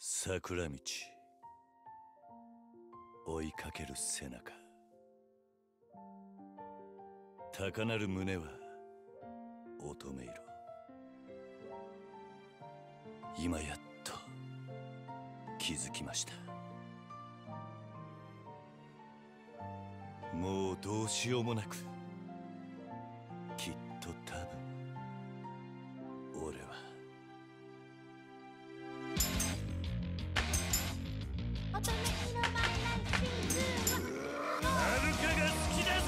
桜道追いかける背中、高鳴る胸は乙女色。今やっと気づきました。もうどうしようもなく、きっと多分俺は乙女色マイライフシーズン1。 はるかが好きだぜ。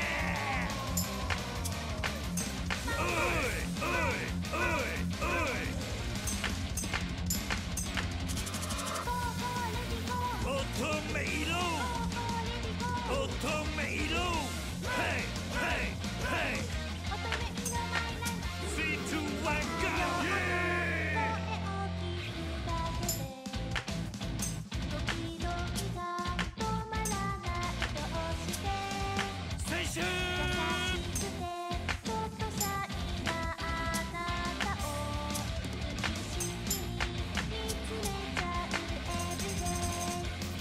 おいおいおいおい、乙女色乙女色、はいはいはい、 乙女色マイライフ 3、2、1、GO！ 時々が止まらないどうして青春優しくてちょっとシャイなあなたを無意識に見つめちゃうエブリデイ。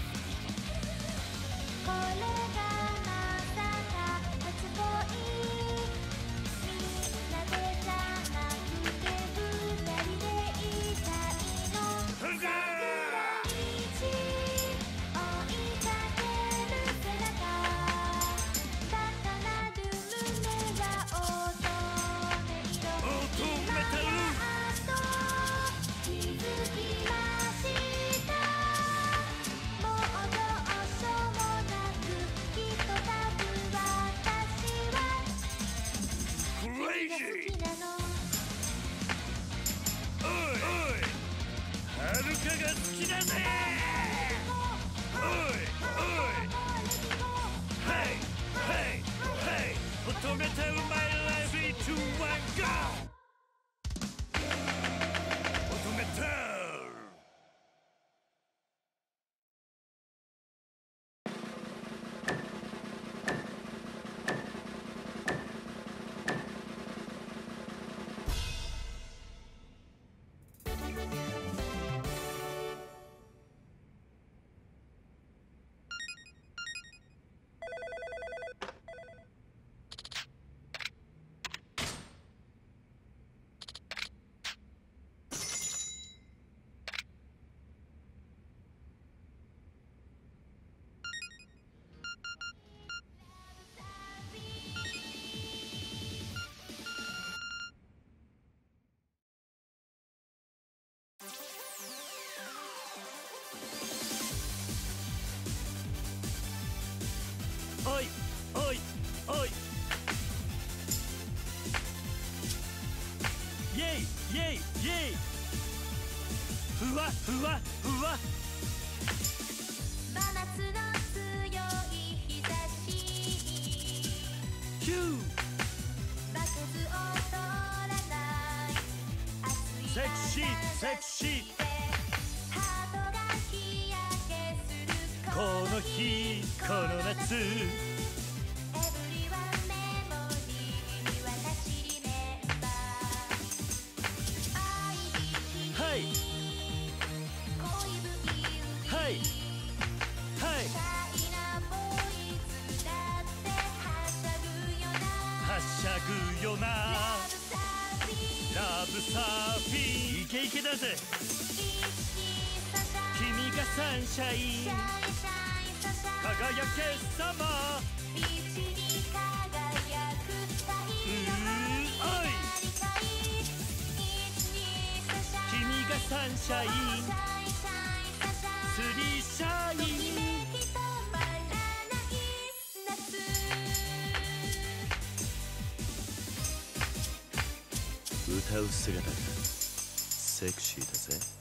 これがまさか初恋、みんなでじゃなくて二人でいたいの。 はるか桜道追いかける背中、高鳴る胸は乙女色。 乙女今タルやっと気づきました。もうどうしようもなく、きっと多分私はクレイ好ジー。 きなの。 おいおい、はるかが好きだぜ。おいおい、はいはいはい、乙女タウンマイライフ3、2、1、GO！ 乙女タウン。おいおいおい、イェイイェイイェイ、ふわふわふわ、 真夏の強い日差しにヒュー、 負けず劣らない熱いセクシーセクシー、 ハートが日焼けするこの日この夏、 エブリワンメモリー私リメンバー。愛にはい恋深はいはい、 シャイなボイスだってはしゃぐよな。 はしゃぐよな。 ラブサーフィンラブサーフィン、イケイケだぜ。 一気サシャ君がサンシャイン、 シャイシャイサシャ輝けサマー。 ビーチに輝く太陽の光一二サシャ君がサンシャイン、 シャイシャイサシャスリーシャイときン。 めき止まらない夏。 歌う姿がセクシーだぜ。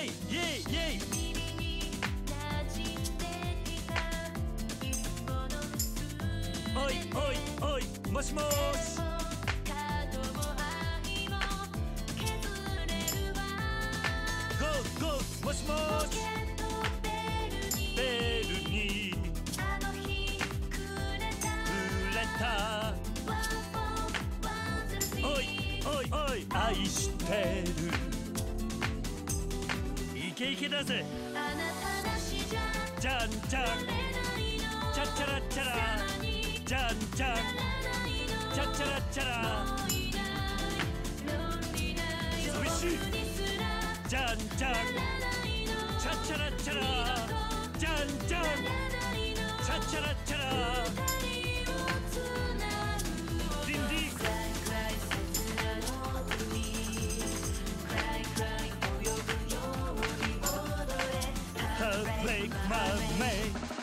イイエイイエイ耳に馴染んできたリンゴのすおいおいおいもしもーし角も愛も削れるわゴーゴーもしもーしポケットベルにベルにあの日くれた触れたおいおいおい愛してるイケイケだぜあなたなしじゃじゃんじゃんなれないのチャッチャラッチャラ様にじゃんじゃんならないのチャッチャラッチャラもういない論理な寂しい様子にすらじゃんじゃんならないのチャッチャラッチャラじゃんじゃんならないのチャッチャラッチャラ二人をつなぐリンリンクライクライ切なの海クライクライ泳ぐように踊れ Heartbreak my man